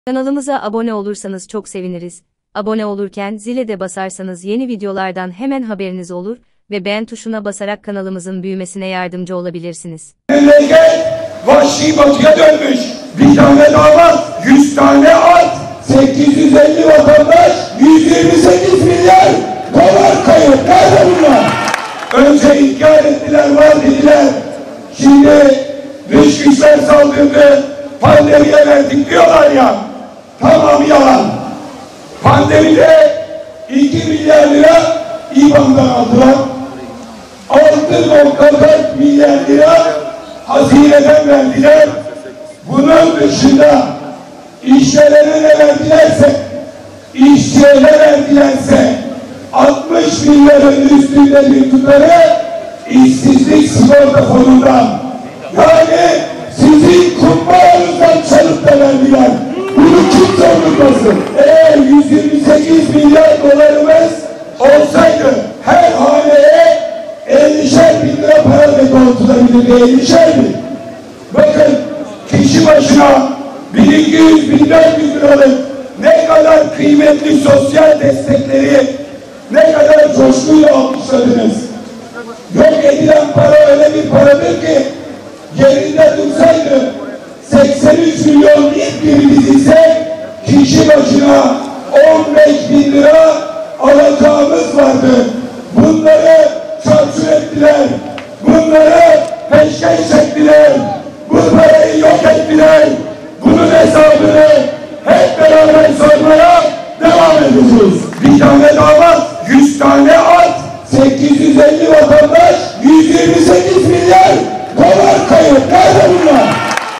Kanalımıza abone olursanız çok seviniriz. Abone olurken zile de basarsanız yeni videolardan hemen haberiniz olur ve beğen tuşuna basarak kanalımızın büyümesine yardımcı olabilirsiniz. Memleket vahşi batıya dönmüş. Bir tane damat, 100 tane at, 850 vatandaş, 128 milyar dolar kayıp. Nerede bunlar? Önce inkar ettiler, var dediler. Şimdi dış güçler saldırdı, pandemiye verdik diyorlar ya. Tamam, yalan. Pandemide 2 milyar lira İBAN'dan aldılar. 6,4 milyar lira hazineden verdiler. Bunun dışında işçilere ne verdilerse, işçiye ne verdilerse 60 milyarın üstünde bir tutarı işsizlik sigorta fonundan, yani sizin kumbaranızdan çalıp da verdiler. Bunu kimse unutmasın. Eğer 128 milyar dolarımız olsaydı her haneye 50'şer bin lira para dekontulabilirdi. 50'şer bin. Bakın, kişi başına 1200-1400 liralık ne kadar kıymetli sosyal destekleri ne kadar coşkuyla alkışladınız. Yok edilen para öyle bir paradır ki yerinde dursaydı 83 milyon ilk birimiz ise kişi başına 15 bin lira alacağımız vardı. Bunları çarçur ettiler. Bunları peşkeş ettiler. Bu parayı yok ettiler. Bunun hesabını hep beraber sormaya devam edeceğiz. Bir tane damat, 100 tane at, 850 vatandaş, 128 milyar dolar kayıp. Nerede bunlar?